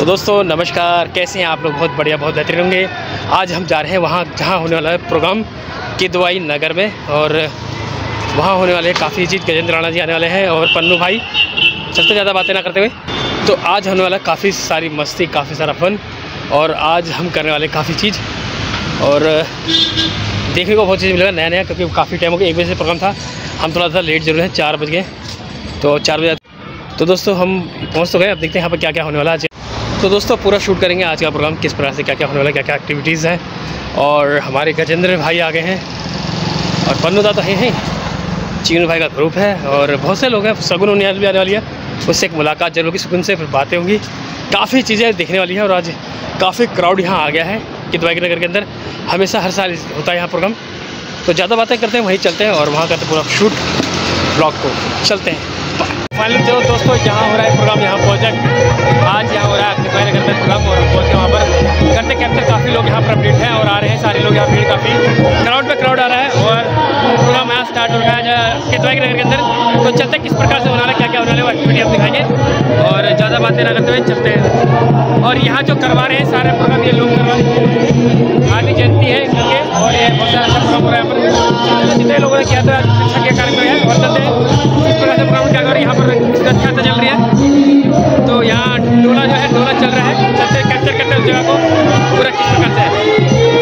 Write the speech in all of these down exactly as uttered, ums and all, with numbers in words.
तो दोस्तों नमस्कार, कैसे हैं आप लोग? बहुत बढ़िया, बहुत बेहतरीन होंगे। आज हम जा रहे हैं वहाँ जहाँ होने वाला है प्रोग्राम किदवाई नगर में, और वहाँ होने वाले काफ़ी चीज़। गजेंद्र राणा जी आने वाले हैं और पन्नू भाई। चलते ज़्यादा बातें ना करते हुए, तो आज होने वाला काफ़ी सारी मस्ती, काफ़ी सारा फन, और आज हम करने वाले काफ़ी चीज़ और देखने को बहुत चीज़ मिलेगा नया नया, क्योंकि काफ़ी टाइम हो गया। एक बजे से प्रोग्राम था, हम थोड़ा सा लेट जरूर है, चार बज गए, तो चार बजे। तो दोस्तों हम पहुँच तो गए, अब देखते हैं यहाँ पर क्या क्या होने वाला है। तो दोस्तों पूरा शूट करेंगे आज का प्रोग्राम, किस प्रकार से क्या क्या होने वाला है, क्या क्या एक्टिविटीज़ हैं। और हमारे गजेंद्र भाई आ गए हैं और पन्नू दा तो हैं ही, चीनू भाई का ग्रुप है और बहुत से लोग हैं। सगुन उनियाल भी आने वाली है, उससे एक मुलाकात जरूर होगी, सुकून से फिर बातें होंगी, काफ़ी चीज़ें देखने वाली है। और आज काफ़ी क्राउड यहाँ आ गया है किदवाई नगर के अंदर। हमेशा हर साल होता है यहाँ प्रोग्राम। तो ज़्यादा बातें करते हैं, वहीं चलते हैं और वहाँ करते पूरा शूट ब्लॉग को। चलते हैं फाइनल। चलो दोस्तों, जहाँ हो रहा है प्रोग्राम, यहाँ पहुँचा। आज यहाँ हो रहा है किदवाई नगर में प्रोग्राम और पहुँच के वहाँ पर करते कैप्चर। काफ़ी लोग यहाँ पर अपडेट हैं और आ रहे हैं, सारे लोग यहाँ भीड़, काफ़ी क्राउड पे क्राउड आ रहा है और प्रोग्राम यहाँ स्टार्ट हो रहा है किदवाई नगर के अंदर। तो चलते किस प्रकार से होना है, क्या क्या होने वाला है, वो एक्टिविटी हम दिखाएंगे और ज़्यादा बातें ना करते हुए चलते हैं। और यहाँ जो करवा रहे हैं सारे प्रोग्राम, ये लोग करवा रहे हैं, गांधी जयंती है करके, और ये बहुत सारा अच्छा प्रोग्राम हो रहा है यहाँ पर। जितने लोगों ने किया था अच्छा क्या कार्यक्रम है, और चलते हैं किस प्रकार से प्रोग्राम क्या कर रहे हैं। यहाँ पर इसका अच्छा चल रही है, तो यहाँ डोला जो है डोला चल रहा है। चलते कैप्चर करते हैं उस जगह को पूरा किस प्रकार से है।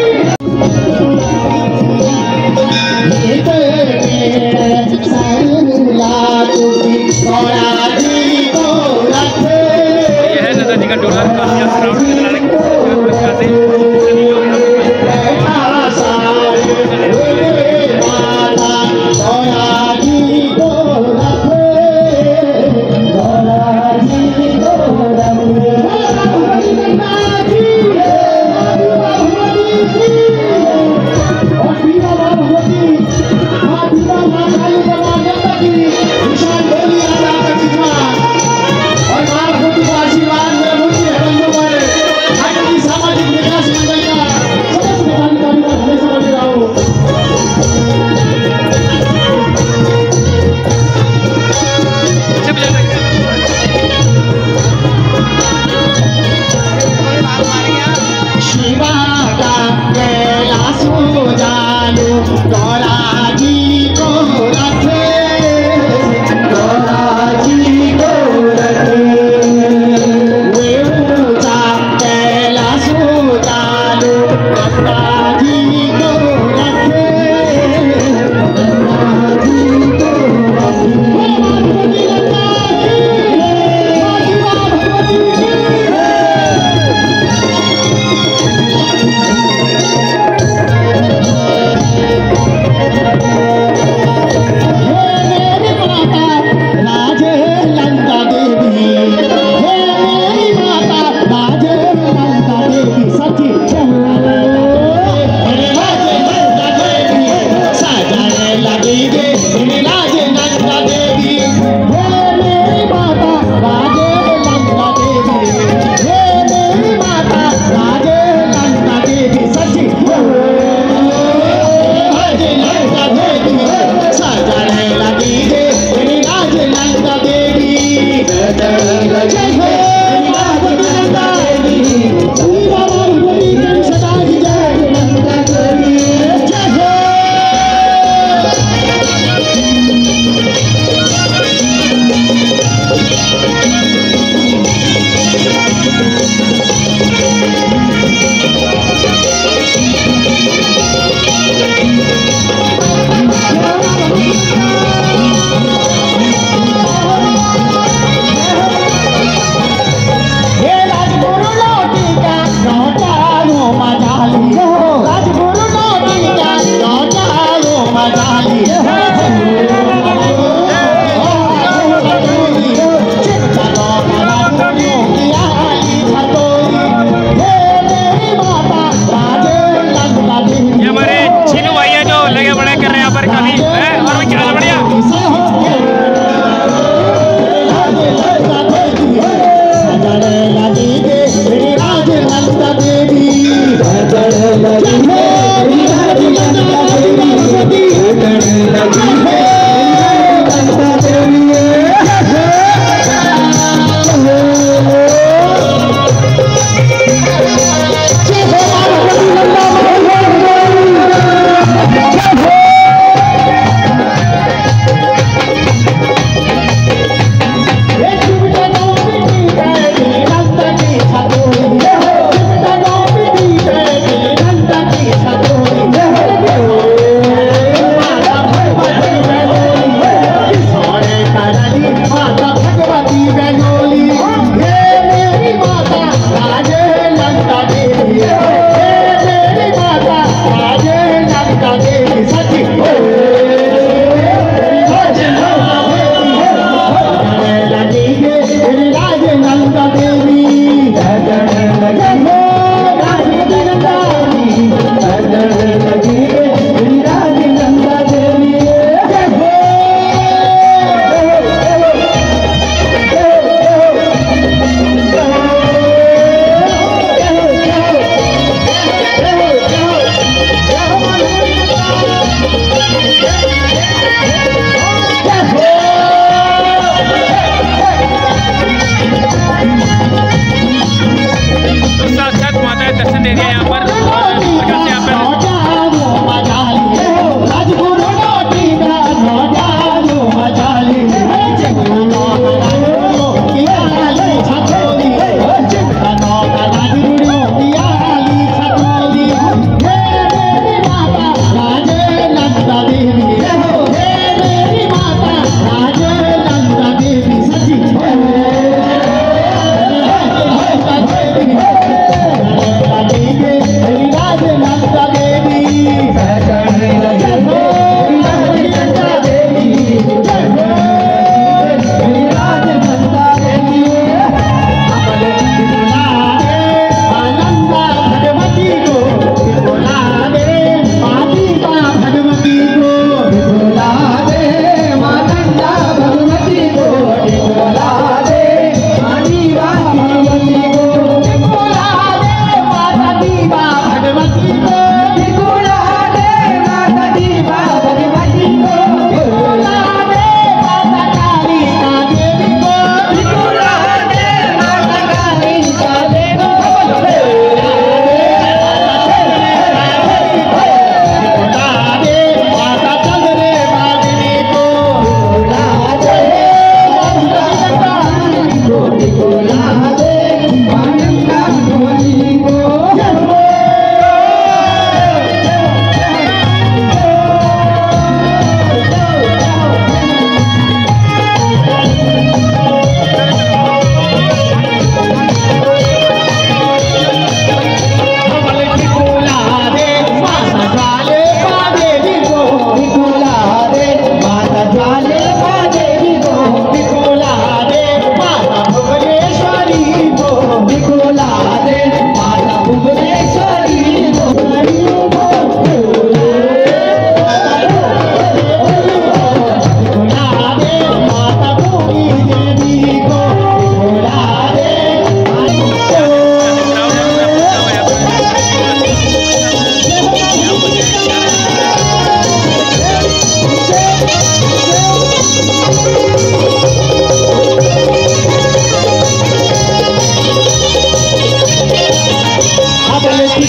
यह है नदी का डोला, काफी क्राउड नजर आ रहा है।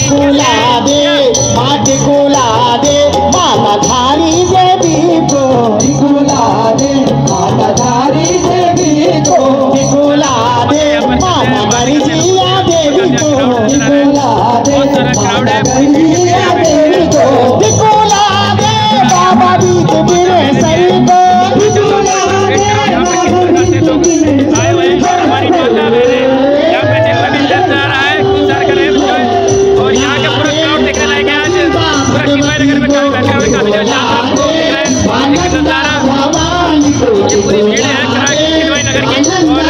टिकुला दे माँ टिकुला दे माता धारी देवी को टिकुला दे माता धारी देवी को टिकुला दे माता गरिजिया देवी को टिकुला दे माता गरिजिया देवी को टिकुला दे बाबा बीत बिरे सही को टिकुला दे आए हुए हमारी माता बहने यहाँ पे दिल में दर्द आ रहा है, गुजार कर रहे हैं और यहाँ का पूरा क्राउड देखने लायक है। आज पूरा किदवाई नगर में काफी बैठे काफी जो चार आपको दिख रहा है नजारा, ये पूरी भीड़ है किदवाई नगर की।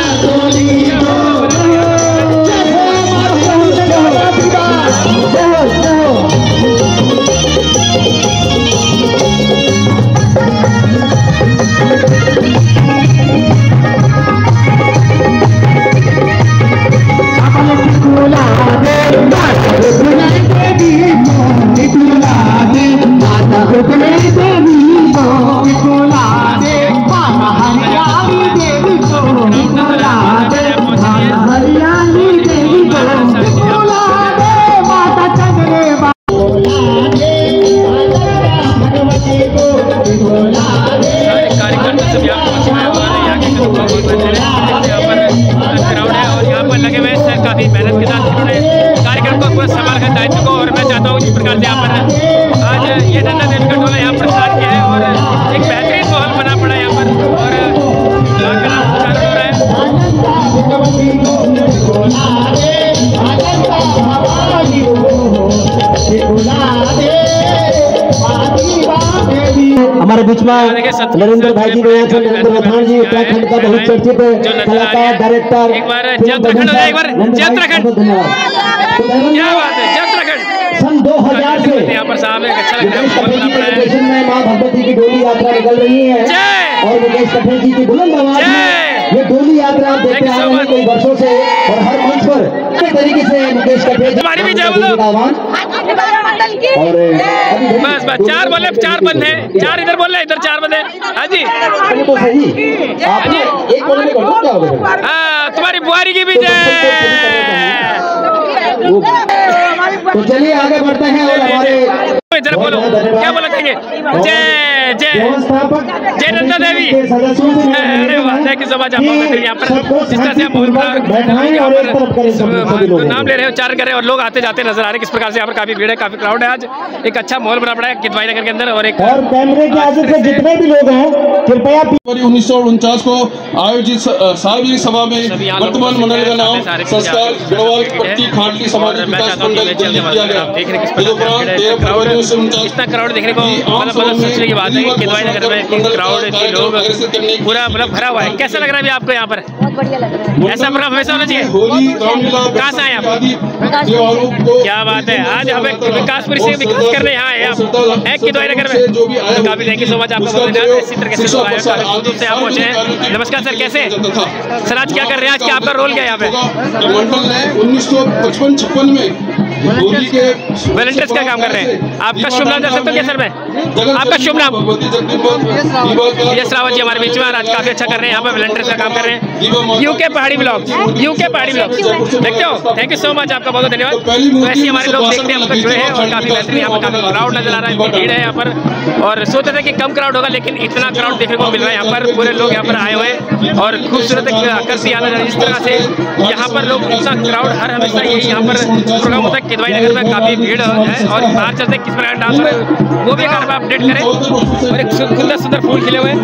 काफी मेहनत के साथ इन्होंने कार्यक्रम को पूरा संभाल कर दायित्व को, और मैं चाहता हूँ इस प्रकार से यहाँ पर आज ये नंदा देवी का टोला यहाँ पर स्टार्ट किया है और एक बेहतरीन माहौल बना पड़ा है यहाँ पर और कार्यक्रम चालू हो रहा है। हमारे बीच में नरेंद्र भाई जी रहे हैं, नरेंद्र राठौड़ जी उत्तराखंड का बहुत चर्चित कलाकार डायरेक्टर। एक बार जय उत्तराखंड हो जाए, एक बार जय उत्तराखंड। क्या बात है, जय उत्तराखंड। सन दो हजार से यहाँ पर साहब एक अच्छा लगता है में माँ भगवती की डोली यात्रा निकल रही है और मुकेश कठेल जी की बुलंद आवाज में ये डोली यात्रा आप देखते आ रहे हैं कई वर्षों से और हर मंच पर इस तरीके से मुकेश कठेल हमारी भी जय बोलो। और बस बस चार बोले, चार बंद है, चार इधर बोल रहे इधर चार बंद है। हाँ जी तो सही आप एक बोलने में क्या होगा? हाँ तुम्हारी बुआरी की भी जय। तो चलिए आगे बढ़ते हैं और हमारे इधर बोलो क्या बोला कहेंगे? जय जय जय नंदा देवी। अरे वाह, थैंक यू सो मच। आप यहाँ पर जिस तरह से आप नाम ले रहे हो, उच्चारण कर रहे हैं और लोग आते जाते नजर आ रहे हैं किस प्रकार से यहाँ पर काफी भीड़ है, काफी क्राउड है। आज एक अच्छा माहौल बना पड़ा है किदवाई नगर के अंदर और एक और कैमरे की आदत से जितने भी लोग हैं कृपया उन्नीस सौ उनचास को आयोजित सार्वजनिक सभा में वर्तमान मंडल का नाम संस्कार गढ़वाल पट्टी खाटली सामाजिक विकास मंडल दिल्ली किया गया। इतना क्राउड देखने को मतलब मतलब सोचने की बात है कि किदवाई नगर में क्राउड के लोग पूरा मतलब भरा हुआ है। कैसा लग रहा है आपको यहाँ पर? बहुत बढ़िया लग रहा है। ऐसा प्रोग्राम हमेशा होना चाहिए। कहाँ से आए आप? क्या बात है, आज हमें विकासपुरी से विकास करने यहाँ आए आप किदवाई नगर में। काफी थैंक यू सो मच आपका, बहुत धन्यवाद। इसी तरह से लोग आए से आप पहुंचे हैं। नमस्कार सर, कैसे सर? आज क्या कर रहे हैं? आज क्या आपका रोल क्या है यहाँ पे? मंडल ने उन्नीस सौ पचपन छप्पन में होली के वॉलंटियर्स का काम कर रहे हैं। आपका शुभ नाम दे सकते हो क्या सर? मैं आपका शुभ नाम? यश रावत जी हमारे बीच में आज काफी अच्छा कर रहे हैं, यहाँ पे वॉलंटियर्स का काम कर रहे हैं। यूके पहाड़ी ब्लॉग, यूके पहाड़ी ब्लॉग देखते हो। थैंक यू सो मच, आपका बहुत धन्यवाद। तो ऐसे हमारे लोग देखते हैं, हम तक जुड़े हैं और काफी बेहतरीन यहाँ पर काफी क्राउड नजर आ रहा है, भीड़ है यहाँ पर। और सोचते थे कि कम क्राउड होगा लेकिन इतना क्राउड देखने को मिल रहा है यहाँ पर। पूरे लोग यहाँ पर आए हुए हैं और खूबसूरत आकर्षित याद इस तरह से यहाँ पर लोग इतना क्राउड हर हमेशा यही यहाँ पर प्रोग्राम होता है किदवाई नगर में। काफी भीड़ है और बाहर चलते किस प्रकार डांस हो रहा है वो भी अगर अपडेट करें। और एक सुंदर सुंदर फूल खिले हुए हैं।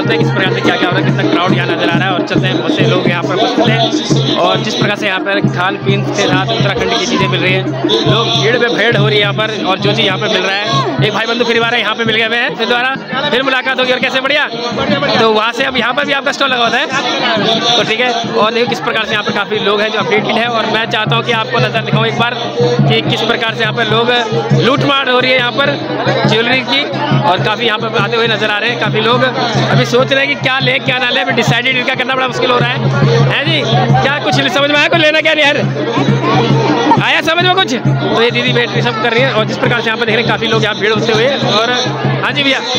जानते हैं किस प्रकार से क्या क्या हो रहा है, कितना क्राउड यहाँ नजर आ रहा है। और चलते हैं, बहुत से लोग यहाँ पर उपस्थित हैं और जिस प्रकार से यहाँ पर खान पीन के साथ उत्तराखंड की चीज़ें मिल रही हैं, लोग भीड़ पे भीड़ हो रही है यहाँ पर। और जो चीज़ यहाँ पर मिल रहा है, एक भाई बंधु फिर बार यहाँ पे मिल गए हुए हैं, फिर दोबारा फिर मुलाकात होगी। और कैसे बढ़िया, तो वहाँ से अब यहाँ पर भी आपका स्टॉल लगा होता है, तो ठीक है। और देखो किस प्रकार से यहाँ पर काफ़ी लोग हैं जो अपडेटेड है। और मैं चाहता हूँ कि आपको नजर दिखाऊँ एक बार कि किस प्रकार से यहाँ पर लोग लूट मार हो रही है यहाँ पर ज्वेलरी की। और काफ़ी यहाँ पर आते हुए नजर आ रहे हैं काफ़ी लोग। अभी सोच रहे हैं कि क्या ले क्या ना ले, अभी डिसाइडेड क्या करना बड़ा मुश्किल हो रहा है, है जी। क्या कुछ समझ में आया, कुछ लेना क्या नहीं यार, आया समझ में कुछ? तो ये दीदी बैटरी सब कर रही है। और जिस प्रकार से यहाँ पर देख रहे हैं काफ़ी लोग यहाँ भीड़ होते हुए। और हाँ जी भैया,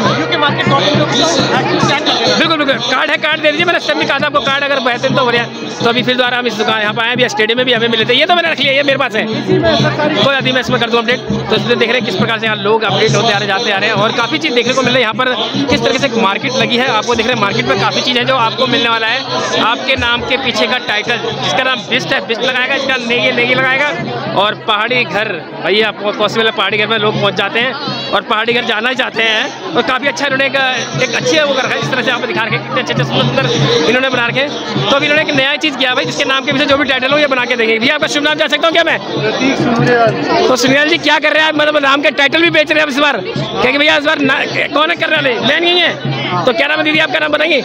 बिल्कुल बिल्कुल कार्ड है, कार्ड दे दीजिए। मैंने सब कहा था आपको कार्ड अगर बेहतर तो हो रहा है। तो अभी फिर दोबारा हम इस दुकान यहाँ पर आए भैया, स्टेडियम में भी हमें मिले थे, ये तो मैंने रख लिया, ये मेरे पास है, कोई आदमी मैं इसमें कर दूँ अपडेट। तो इसलिए देख रहे हैं किस प्रकार से यहाँ लोग अपडेट होते आ रहे जाते आ रहे हैं। और काफ़ी चीज़ देखने को मिल रही है यहाँ पर, किस तरीके से मार्केट लगी है। आपको देख रहे हैं मार्केट में काफ़ी चीज़ है जो आपको मिलने वाला है। आपके नाम के पीछे का टाइटल, जिसका नाम बिस्ट है, बिस्ट लगाएगा, इसका नेगी नेगी लगाएगा। और पहाड़ी घर भैया पॉसिबल है, पहाड़ी घर में लोग पहुँच जाते हैं और पहाड़ी घर जाना ही चाहते हैं। और काफ़ी अच्छा इन्होंने एक, एक अच्छी वो कर रखा है, इस तरह से आप दिखा रखे कितने अच्छे अच्छे सुंदर सुंदर इन्होंने बना रखे। तो अभी इन्होंने एक नया चीज़ किया भाई, जिसके नाम के पीछे जो भी टाइटल हो ये बना के देंगे। भैया आपका शुभ नाम जान सकता हूँ क्या मैं? तो सुनील जी क्या कर रहे हैं, मतलब नाम के टाइटल भी बेच रहे हैं इस बार, क्योंकि भैया इस बार कौन है कर रहे हैं, लेन नहीं है। तो क्या नाम है दीदी आपका, नाम बताएंगे?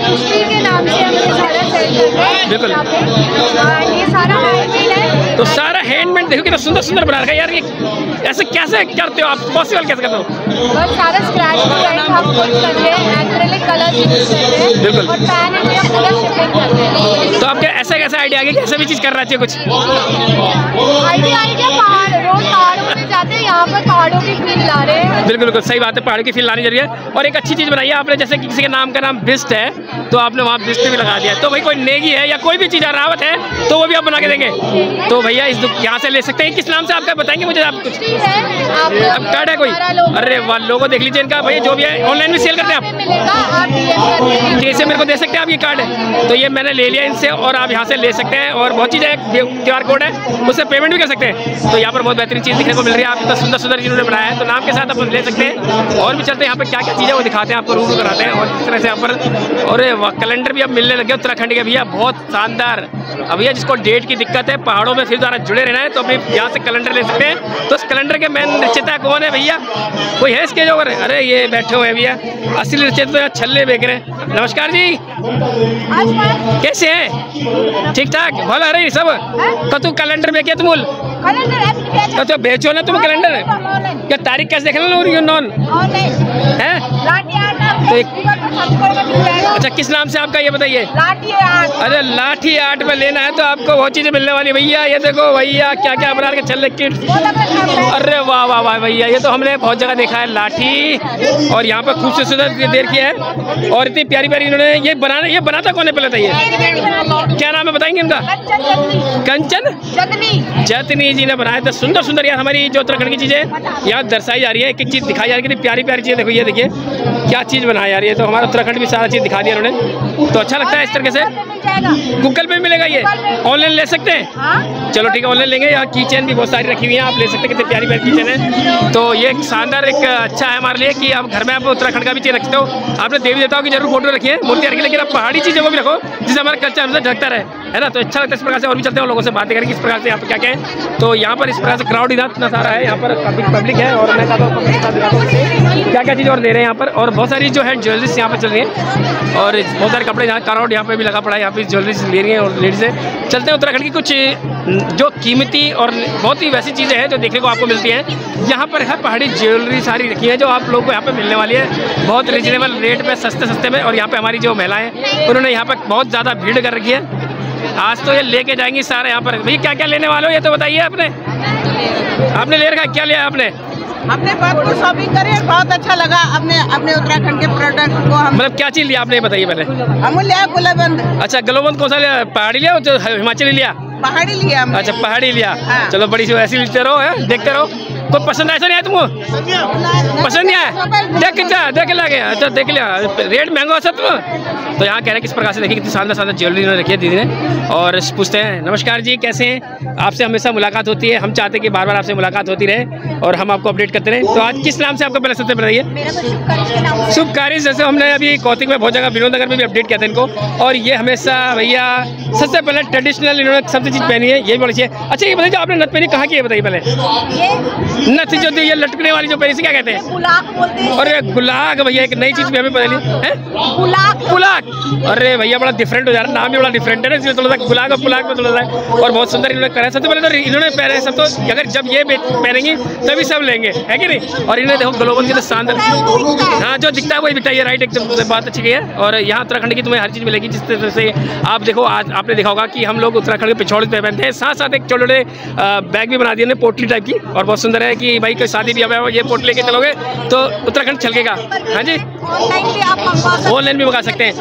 बिल्कुल, तो सारा हैंडमेड देखो कितना सुंदर सुंदर बना रखा है यार। ये ऐसे कैसे करते हो आप, पॉसिबल कैसे करते हो? बस सारा स्क्रैच हम खुद करते हैं, एक्रेलिक कलर यूज करते हैं। बिल्कुल, और पैन इंडिया पूरा शिपिंग करते हैं। तो आपके ऐसा कैसा आइडिया आ गया, कैसे भी चीज़ करना चाहिए कुछ आइडिया आइडिया पहाड़ रोड पहाड़ों में जाते हैं, यहाँ पर पहाड़ों की फील ला रहे हैं। बिल्कुल बिल्कुल सही बात है, पहाड़ की फील लानी जरूरी है। और एक अच्छी चीज़ बनाई है आपने, जैसे कि किसी के नाम का नाम बिस्ट है तो आपने वहाँ बिस्ट भी लगा दिया। तो भाई कोई नेगी है या कोई भी चीज़ रावत है तो वो भी आप बना के देंगे। तो भैया इस यहाँ से ले सकते हैं, किस नाम से आपका बताएंगे मुझे आप कुछ? अब कार्ड है कोई? अरे वाह, लोगो देख लीजिए इनका भैया, जो भी है ऑनलाइन भी सेल करते हैं आप, जैसे मेरे को दे सकते हैं आप ये कार्ड है। तो ये मैंने ले लिया इनसे और आप यहाँ से ले सकते हैं। और बहुत चीज़ें, क्यू आर कोड है उससे पेमेंट भी कर सकते हैं। तो यहाँ पर बहुत बेहतरीन चीज़ दिखने को मिल रही है, आप इतना सुंदर सुंदर जिन्होंने बनाया है, तो नाम के साथ आप ले सकते हैं। और भी चलते हैं यहाँ पर क्या क्या चीज़ें वो दिखाते हैं आपको, रूबरू कराते हैं। और इस तरह से यहाँ पर, और कैलेंडर भी अब मिलने लगे उत्तराखंड के भैया, बहुत शानदार। अब भैया जिसको डेट की दिक्कत है, पहाड़ों में फिर द्वारा जुड़े रहना है, तो अपने यहाँ से कैलेंडर ले सकते हैं। तो इस कैलेंडर के मेन रचयिता कौन है भैया, कोई है इसके जो? अरे ये बैठे हुए हैं भैया, असली रचयिता छल्ले बेच रहे हैं। नमस्कार जी, कैसे हैं? ठीक ठाक, भला रही सब? कतु कैलेंडर बेचे तुम बोल तो बेचो ना तुम कैलेंडर, क्या तारीख कैसे देख लो नॉन है? तो एक, अच्छा किस नाम से आपका ये बताइए? अरे लाठी आर्ट में लेना है तो आपको बहुत चीज़ें मिलने वाली भैया। ये देखो भैया क्या क्या बना के चल किट, अरे वाह वाह वाह भैया, ये तो हमने बहुत जगह देखा है लाठी। और यहाँ पर खूब सुंदर देर किया है और इतनी प्यारी प्यारी इन्होंने ये बनाना, ये बनाता कौन है पहले बताइए? क्या नाम है बताएंगे इनका? कंचन जतनी जी ने बनाया था, सुंदर सुंदर यार हमारी जो उत्तराखंड की चीज़ें यहाँ दर्शाई जा रही है, एक एक चीज़ दिखाई जा रही है, कितनी प्यारी प्यारी चीज़। देखो ये देखिए क्या चीज़ बनाई जा रही है। तो हमारा उत्तराखंड भी सारा चीज़ दिखा दिया उन्होंने, तो अच्छा लगता है इस तरीके से। गूगल पे मिलेगा, ये ऑनलाइन ले सकते हैं? चलो ठीक है, ऑनलाइन लेंगे। यहाँ की चेन भी बहुत सारी रखी हुई है, आप ले सकते हैं, कितनी प्यारी प्यारी की चेन है। तो ये एक शानदार एक अच्छा है हमारे लिए कि आप घर में आप उत्तराखंड का भी चीज़ रखते हो। आपने देवी देवताओं की जरूर फोटो रखी है, मूर्ति रखी, लेकिन आप पहाड़ी चीज़ों को भी रखो जिससे हमारा कल्चर हमसे झकता रहे, है ना। तो अच्छा लगता है इस प्रकार से। और भी चलते हैं लोगों से बातें करें किस प्रकार से यहाँ पर क्या क्या है। तो यहाँ पर इस प्रकार से क्राउड इतना सारा है, यहाँ पर काफ़ी पब्लिक है। और मैं चाहता हूँ क्या क्या चीज़ और दे रहे हैं यहाँ पर। और बहुत सारी जो है ज्वेलरीज यहाँ पर चल रही है और बहुत सारे कपड़े, यहाँ क्राउड यहाँ पे भी लगा पड़ा है, यहाँ पे ज्वेलरीज ले रही है और लेडीज है। चलते हैं उत्तराखंड की कुछ जो कीमती और बहुत ही वैसी चीज़ें हैं जो देखने को आपको मिलती हैं। यहाँ पर है पहाड़ी ज्वेलरी सारी रखी है जो आप लोगों को यहाँ पे मिलने वाली है बहुत रिजनेबल रेट पे, सस्ते सस्ते में। और यहाँ पे हमारी जो महिलाएं उन्होंने यहाँ पर बहुत ज़्यादा भीड़ कर रखी है। आज तो ये लेके जाएंगी सारे यहाँ पर। भैया क्या क्या लेने वाले हो ये तो बताइए। आपने आपने ले रखा, क्या लिया आपने? अपने बहुत कुछ शॉपिंग करे, बहुत अच्छा लगा अपने अपने उत्तराखंड के प्रोडक्ट को। हम मतलब क्या चीज़ लिया आपने ये बताइए पहले। हम लिया गुलाबंद। अच्छा गलोबंद कौन सा लिया? पहाड़ी लिया हिमाचली लिया? पहाड़ी लिया। अच्छा पहाड़ी लिया। हाँ। चलो बड़ी सी ऐसी लेते रहो है, देखते रहो। कोई पसंद ऐसा नहीं आया तुमको? पसंद नहीं आया? देख के जा, देख के ला गया। अच्छा देख लिया, रेट महंगा हो सकता तुम तो यहाँ कह रहे हैं किस प्रकार से देखिए कितनी शानदार शानदार ज्वेलरी इन्होंने रखी है दीदी ने। और पूछते हैं, नमस्कार जी, कैसे हैं? आपसे हमेशा मुलाकात होती है, हम चाहते हैं कि बार बार आपसे मुलाकात होती रहे और हम आपको अपडेट करते रहें। तो आज किस नाम से आपको पहले सबसे बताइए? शुभ कार्य। जैसे हमने अभी कौतिक में बहुत जगह विनोद नगर में भी अपडेट किया था इनको, और ये हमेशा भैया सबसे पहले ट्रेडिशनल इन्होंने सबसे चीज़ पहनी है, ये भी बड़ी अच्छी है। अच्छा ये बताइए, आपने नथ पहनी कहाँ की है बताइए? पहले नथ जो ये लटकने वाली जो पहनी से क्या कहते हैं? गुलाक बोलते हैं। अरे गुलाक भैया, एक नई चीज़ भी हमें पता नहीं है। गुलाक गुलाक, अरे भैया बड़ा डिफरेंट हो जा रहा है, नाम भी बड़ा डिफरेंट है ना, इसलिए थोड़ा सा गुलाक और गुलाक में थोड़ा सा। और बहुत सुंदर इन्होंने करा है। सबसे पहले तो इन्होंने पहने सब तो, अगर जब ये पहनेंगी तभी सब लेंगे, है कि नहीं? और इन्हें देखो ग्लोबल की तो शानदार, हाँ जो दिखता है वही दिखता है, राइट, एकदम बात अच्छी है। और यहाँ उत्तराखंड की तुम्हें हर चीज़ मिलेगी, जिस तरह से आप देखो आज आपने देखा होगा कि हम लोग उत्तराखंड के पिछौड़े पे पहनते हैं, साथ साथ एक छोटे छोटे बैग भी बना दिए ने पोटली टाइप की, और बहुत सुंदर है कि भाई कोई शादी भी हमें ये पोटली लेके चलोगे तो उत्तराखंड छलकेगा। हाँ जी, ऑनलाइन भी मंगा सकते हैं।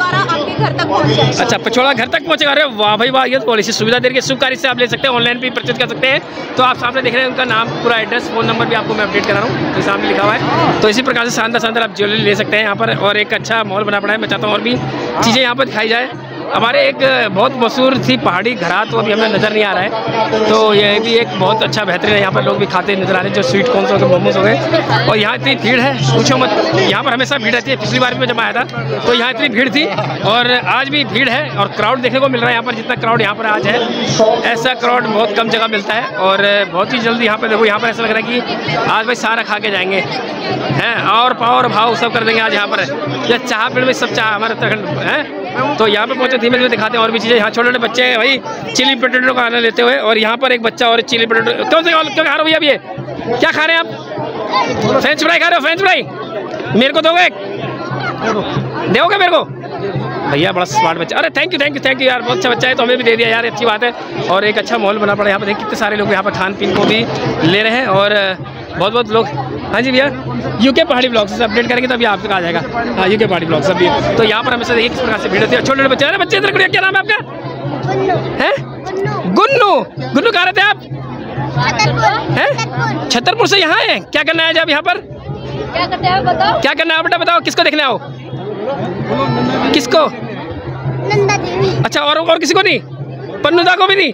अच्छा पिछौड़ा घर तक पहुँचेगा? अरे वाह भाई वाह, ये तो पॉलिसी सुविधा दे रही है। शुभ कार्य से आप ले सकते हैं, ऑनलाइन भी परचेज कर सकते हैं। तो आप सामने देख रहे हैं उनका नाम, पूरा एड्रेस, फोन नंबर भी आपको मैं अपडेट करा रहा हूँ, तो सामने लिखा हुआ है। तो इसी प्रकार से शानदार शानदार आप ज्वेलरी ले सकते हैं यहाँ पर, और एक अच्छा मॉल बना पड़ा है। मैं चाहता हूँ और भी चीज़ें यहाँ पर दिखाई जाए। हमारे एक बहुत मशहूर थी पहाड़ी घरा, तो अभी हमें नज़र नहीं आ रहा है, तो ये भी एक बहुत अच्छा बेहतरीन है। यहाँ पर लोग भी खाते नजर आ रहे हैं, जो स्वीट कॉर्न हो गए, मोमोज हो गए। और यहाँ इतनी भीड़ है पूछो मत, यहाँ पर हमेशा भीड़ रहती है। पिछली बार भी मैं जब आया था तो यहाँ इतनी भीड़ थी, और आज भी भीड़ है, और क्राउड देखने को मिल रहा है यहाँ पर। जितना क्राउड यहाँ पर आज है, ऐसा क्राउड बहुत कम जगह मिलता है। और बहुत ही जल्दी यहाँ पर देखो, यहाँ पर ऐसा लग रहा है कि आज भाई सारा खा के जाएंगे हैं, और पाव और भाव सब कर देंगे आज यहाँ पर। या चाह पेड़ में सब चाह हमारे उत्तराखंड है, तो यहाँ पे पहुँचे धीमे धीमे दिखाते हैं और भी चीज़ें। यहाँ छोटे छोटे बच्चे हैं भाई चिली पोटैटो का आनंद लेते हुए, और यहाँ पर एक बच्चा और चिली पोटैटो क्यों से क्यों खा रहे हो भैया? अब ये क्या खा रहे हैं आप? फ्रेंच फ्राई खा रहे हो? फ्रेंच फ्राई मेरे को दोगे? दोगे मेरे को? भैया बड़ा स्मार्ट बच्चा, अरे thank you thank you thank you यार, बहुत अच्छा बच्चा है, तो हमें भी दे दिया यार, अच्छी बात है। और एक अच्छा मॉल बना पड़ा यहाँ पर, देखिए कितने सारे लोग यहाँ पर खान पीन को भी ले रहे हैं, और बहुत बहुत लोग। हाँ जी भैया, यूके पहाड़ी ब्लॉग से अपडेट करेंगे तभी आप तक आ जाएगा। हाँ यूके पहाड़ी ब्लॉग सब भी, तो यहाँ पर हमेशा देखिए किस प्रकार से भीड़ होती है। छोटे छोटे बच्चे, अरे बच्चे इधर, क्या नाम है आपका? है गुन्नू। गुन्नू कहाँ रहते हैं आप? हैं छतरपुर से यहाँ है। क्या करना है जब यहाँ पर? क्या करते हैं बताओ? क्या करना है बेटा बताओ? किसको देखने आओ? किसको? नंदा देवी। अच्छा, और और किसी को नहीं? पन्नुदा को भी नहीं?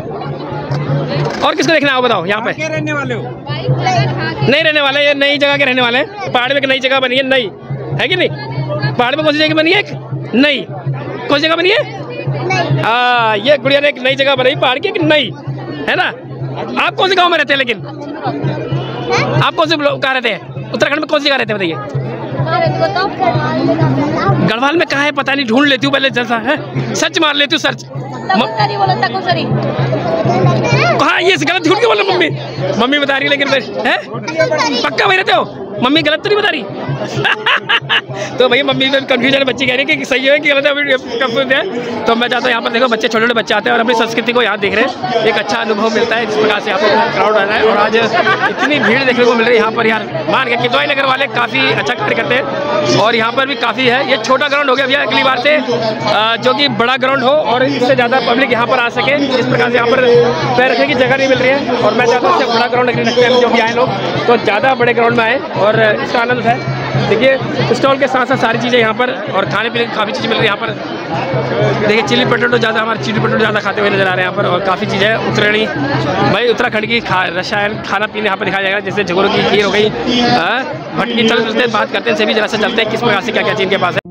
और किसको देखना आओ बताओ यहाँ पे? रहने वाले हो? नहीं रहने वाले, ये नई जगह के रहने वाले हैं। पहाड़ में एक नई जगह बनी है, नई है कि नहीं? पहाड़ में कौन सी जगह बनी है? एक नई कौन सी जगह बनी है? हाँ, ये गुड़िया ने एक नई जगह बनाई पहाड़ की, एक नई है ना। आप कौन से गाँव में रहते हैं? लेकिन आप कौन से कहाँ रहते हैं? उत्तराखंड में कौन सी जगह रहते हैं बताइए? गढ़वाल में कहाँ है पता नहीं, ढूंढ लेती हूँ पहले जैसा है, सर्च मार लेती हूँ सर्च। कहाँ ये गलत झूठ क्यों बोला? मम्मी मम्मी बता रही है, लेकिन है पक्का वही रहते हो? मम्मी गलत तो नहीं बता रही? तो भैया मम्मी में कंफ्यूजन है, बच्ची कह रही है कि सही है कि गलत है, कंफ्यूज है। तो मैं चाहता हूँ यहाँ पर देखो बच्चे, छोटे छोटे बच्चे आते हैं और अपनी संस्कृति को यहाँ देख रहे हैं, एक अच्छा अनुभव मिलता है। जिस प्रकार से आपको क्राउड आ रहा है, और आज इतनी भीड़ देखने को मिल रही है यहाँ पर यार, मान के किदवाई नगर वाले काफ़ी अच्छा कार्य करते हैं, और यहाँ पर भी काफ़ी है। ये छोटा ग्राउंड हो गया भैया, अगली बार से जो कि बड़ा ग्राउंड हो और इससे ज़्यादा पब्लिक यहाँ पर आ सके। इस प्रकार से यहाँ पर पैर रखने की जगह नहीं मिल रही है, और मैं चाहता हूँ इससे बड़ा ग्राउंड अगले नेक्स्ट टाइम जो भी आए लोग तो ज़्यादा बड़े ग्राउंड में आए और इसका आनंद है। देखिए स्टॉल के साथ साथ सारी चीज़ें यहाँ पर, और खाने पीने की काफ़ी चीज़ें मिल रही है यहाँ पर। देखिए चिली पोटैटो ज़्यादा, हमारे चिली पोटैटो ज़्यादा खाते हुए नजर आ रहे हैं यहाँ पर, और काफ़ी चीज़ें उत्तरायणी भाई उत्तराखंड की खा रसायन खाना पीने यहाँ पर दिखाया जाएगा। जैसे झगड़ों की खीर हो गई, भटकी। चलते चलते बात करते हैं, सभी जरा से चलते हैं किस प्रकार से क्या क्या चीज़ के पास है।